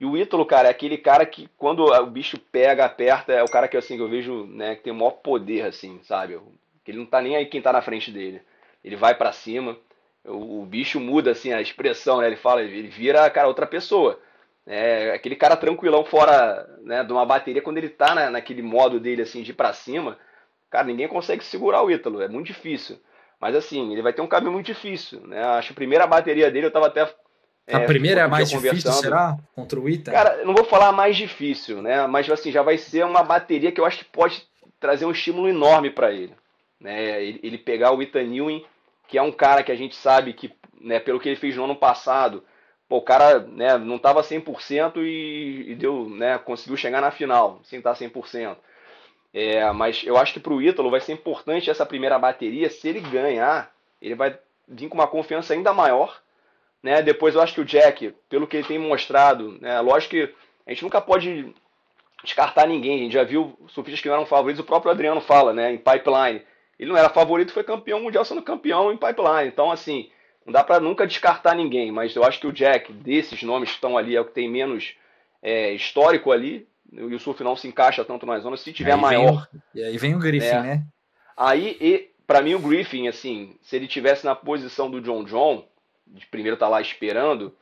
E o Ítalo, cara, é aquele cara que quando o bicho pega, aperta, é o cara que assim que eu vejo, né, que tem o maior poder, assim, sabe? Que ele não tá nem aí quem tá na frente dele. Ele vai pra cima, o bicho muda assim a expressão, né? Ele fala, ele vira, cara, outra pessoa. É aquele cara tranquilão fora, né, de uma bateria quando ele tá naquele modo dele assim de ir pra cima, cara, ninguém consegue segurar o Ítalo, é muito difícil. Mas assim, ele vai ter um caminho muito difícil, né? Acho que a primeira bateria dele eu tava até A primeira é a outro dia mais difícil, conversando. será? Contra o Ita? Cara, eu não vou falar mais difícil, né? Mas assim, já vai ser uma bateria que eu acho que pode trazer um estímulo enorme para ele, né? Ele pegar o Ethan Ewing, que é um cara que a gente sabe que, né, pelo que ele fez no ano passado, pô, o cara, né, não estava 100% e deu, né, conseguiu chegar na final, sem estar 100%. Mas eu acho que para o Ítalo vai ser importante essa primeira bateria. Se ele ganhar, ele vai vir com uma confiança ainda maior, né? Depois eu acho que o Jack, pelo que ele tem mostrado, né? Lógico que a gente nunca pode descartar ninguém. A gente já viu surfistas que não eram favoritos, o próprio Adriano fala, né? Em Pipeline. Ele não era favorito, foi campeão mundial sendo campeão em Pipeline. Então, assim, não dá para nunca descartar ninguém. Mas eu acho que o Jack, desses nomes que estão ali, é o que tem menos histórico ali. E o surf não se encaixa tanto nas zonas. Se tiver Aí vem maior, o Griffin, né? né? Aí, para mim, o Griffin, assim, se ele tivesse na posição do John John, de primeiro tá lá esperando,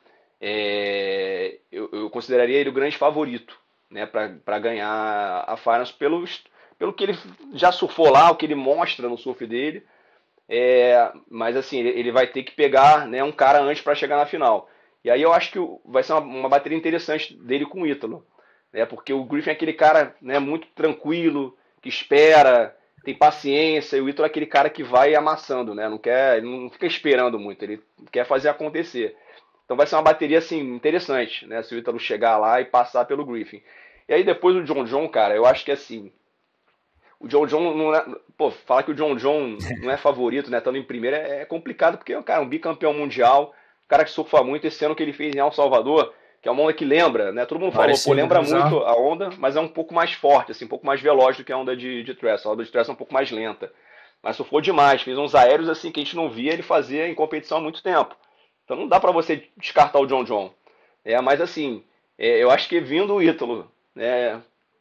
eu consideraria ele o grande favorito, né, para ganhar a Finals pelo que ele já surfou lá, o que ele mostra no surf dele. Mas assim, ele vai ter que pegar, né, um cara antes para chegar na final. E aí eu acho que vai ser uma bateria interessante dele com o Ítalo, né, porque o Griffin é aquele cara, né, muito tranquilo, que espera, tem paciência, e o Ítalo é aquele cara que vai amassando, né, ele não fica esperando muito, ele quer fazer acontecer. Então vai ser uma bateria assim interessante, né, se o Ítalo chegar lá e passar pelo Griffin. E aí depois o John John, cara, eu acho que assim, o John John não é. Pô, falar que o John John não é favorito, né? Estando em primeiro é complicado, porque, cara, é um bicampeão mundial, um cara que surfa muito. Esse ano que ele fez em El Salvador, que é uma onda que lembra, né? Todo mundo falou, pô, Parecido, né? lembra muito Exato. a onda, mas é um pouco mais forte, assim, um pouco mais veloz do que a onda de Tressa. A onda de Tressa é um pouco mais lenta. Mas surfou demais, fez uns aéreos assim que a gente não via ele fazer em competição há muito tempo. Então não dá pra você descartar o John John. Mas assim, eu acho que vindo o Ítalo, né,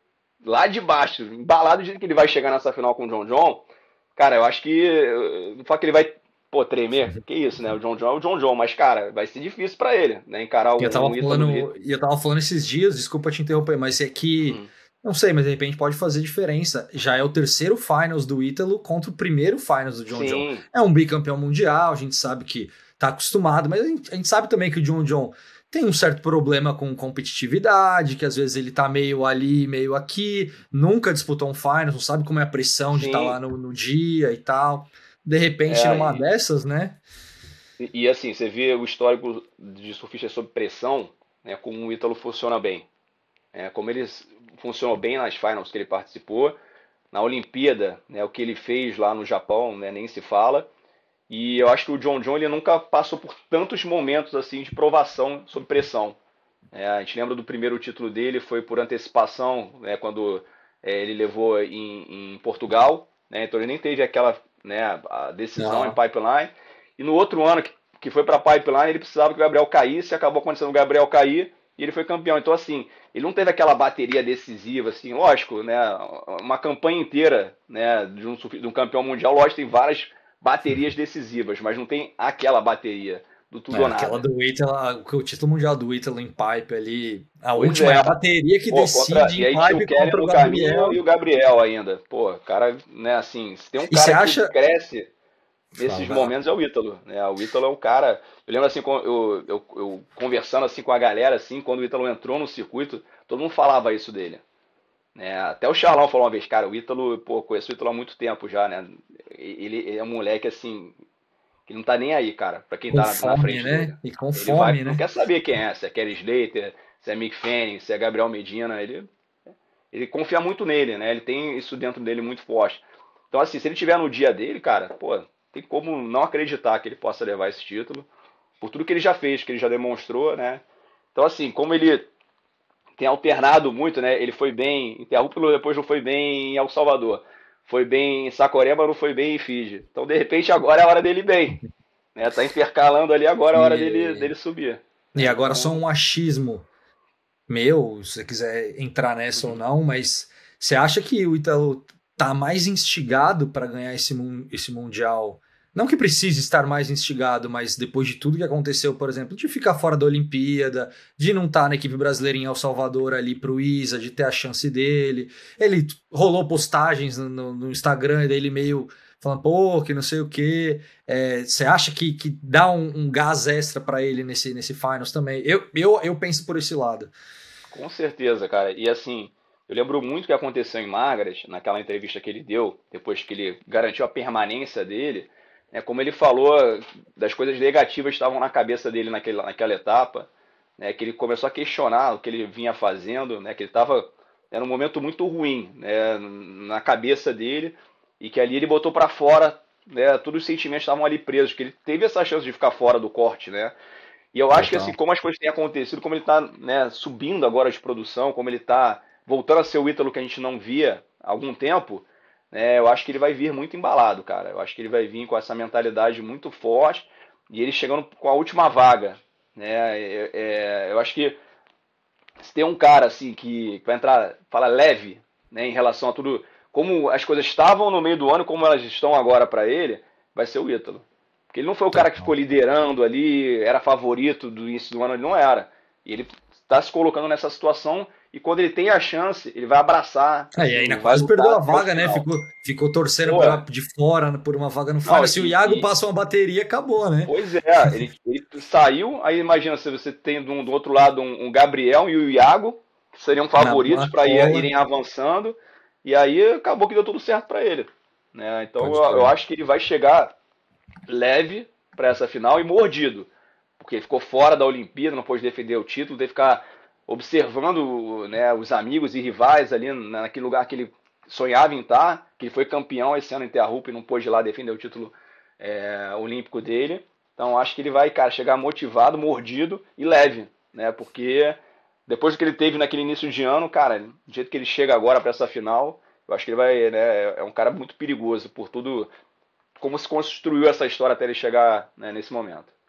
lá de baixo, embalado de que ele vai chegar nessa final com o John John, cara, eu acho que. Não fala que ele vai, pô, tremer. Que isso, né? O John John é o John John, mas, cara, vai ser difícil pra ele, né? Encarar um Ítalo ali. Eu tava falando esses dias, desculpa te interromper, mas é que, não sei, mas de repente pode fazer diferença. Já é o terceiro finals do Ítalo contra o primeiro finals do John John. Sim, É um bicampeão mundial, a gente sabe que tá acostumado, mas a gente sabe também que o John John tem um certo problema com competitividade, que às vezes ele tá meio ali, meio aqui, nunca disputou um finals, não sabe como é a pressão de estar lá sim. no dia e tal. De repente, É, numa dessas, né? assim, você vê o histórico de surfistas sob pressão, né? Como o Ítalo funciona bem. Como ele funcionou bem nas finals que ele participou. Na Olimpíada, né, o que ele fez lá no Japão, né, nem se fala. E eu acho que o John John ele nunca passou por tantos momentos assim de provação sob pressão. A gente lembra do primeiro título dele, foi por antecipação, né, quando ele levou em Portugal, né, então ele nem teve aquela, né, a decisão em Não. Pipeline. E no outro ano que foi para Pipeline, ele precisava que o Gabriel caísse, acabou acontecendo o Gabriel cair e ele foi campeão. Então, assim, ele não teve aquela bateria decisiva, assim, lógico, né, uma campanha inteira, né, de um campeão mundial, lógico, tem várias baterias decisivas, mas não tem aquela bateria do tudo ou Aquela nada. do Ítalo, o título mundial do Ítalo em pipe ali, a Pois última é a é. bateria que Pô, decide e em aí tinha o pipe Kelly contra o no caminho Gabriel. e o Gabriel ainda. Pô, cara, né, assim, se tem um E você cara que acha. cresce Fala, nesses vai lá. momentos é o Ítalo, né? O Ítalo é um cara. Eu lembro assim, eu conversando assim com a galera, assim, quando o Ítalo entrou no circuito, todo mundo falava isso dele. Né? Até o Charlão falou uma vez, cara, o Ítalo, pô, conheço o Ítalo há muito tempo já, né? Ele é um moleque assim, que não tá nem aí, cara, pra quem Com tá na fome, frente dele. né? E com Ele vai, fome, não né? quer saber quem é, se é Kelly Slater, se é Mick Fanning, se é Gabriel Medina, ele confia muito nele, né? Ele tem isso dentro dele muito forte. Então, assim, se ele tiver no dia dele, cara, pô, tem como não acreditar que ele possa levar esse título, por tudo que ele já fez, que ele já demonstrou, né? Então, assim, como ele tem alternado muito, né? Ele foi bem em Terrúpulo, depois não foi bem em El Salvador. Foi bem em Saquarema, não foi bem em Fiji. Então, de repente, agora é a hora dele ir bem. Né? Tá intercalando ali, agora é a hora E, dele subir. e Né? agora só Então, um achismo. meu, se você quiser entrar nessa ou não, mas você acha que o Ítalo tá mais instigado para ganhar esse Mundial? Não que precise estar mais instigado, mas depois de tudo que aconteceu, por exemplo, de ficar fora da Olimpíada, de não estar na equipe brasileira em El Salvador ali pro Isa, de ter a chance dele. Ele rolou postagens no Instagram dele meio falando, pô, que não sei o quê. Você acha que dá um gás extra para ele nesse Finals também? Eu penso por esse lado. Com certeza, cara. E assim, eu lembro muito o que aconteceu em Margaret, naquela entrevista que ele deu, depois que ele garantiu a permanência dele, né, como ele falou das coisas negativas que estavam na cabeça dele naquela etapa, né, que ele começou a questionar o que ele vinha fazendo, né, que ele estava era um momento muito ruim, né, na cabeça dele, e que ali ele botou para fora, né, todos os sentimentos estavam ali presos, que ele teve essa chance de ficar fora do corte, né? E eu acho que assim, Total. como as coisas têm acontecido, como ele está, né, subindo agora de produção, como ele está voltando a ser o Ítalo que a gente não via há algum tempo, né, eu acho que ele vai vir muito embalado, cara. Eu acho que ele vai vir com essa mentalidade muito forte e ele chegando com a última vaga, né? Eu acho que se tem um cara assim que vai entrar, fala leve, né, em relação a tudo, como as coisas estavam no meio do ano, como elas estão agora para ele, vai ser o Ítalo. Porque ele não foi o cara que ficou Total. liderando ali, era favorito do início do ano, ele não era. E ele está se colocando nessa situação e quando ele tem a chance, ele vai abraçar, E assim, ainda vai quase perdeu lutar a até o vaga, né? final. Ficou torcendo Pô, de fora por uma vaga no não, Final. Se o Iago passa uma bateria, acabou, né? pois é, ele saiu, aí imagina se você tem do outro lado um Gabriel e o Iago, que seriam favoritos Na para cola, irem avançando, e aí acabou que deu tudo certo para ele. Né? Então pode eu crer. acho que ele vai chegar leve para essa final e mordido, porque ele ficou fora da Olimpíada, não pôde defender o título, teve que ficar observando, né, os amigos e rivais ali naquele lugar que ele sonhava em estar, que ele foi campeão esse ano em Terra e não pôde ir lá defender o título olímpico dele. Então acho que ele vai, cara, chegar motivado, mordido e leve, né? Porque depois do que ele teve naquele início de ano, cara, do jeito que ele chega agora para essa final, eu acho que ele vai, né, é um cara muito perigoso por tudo como se construiu essa história até ele chegar, né, nesse momento.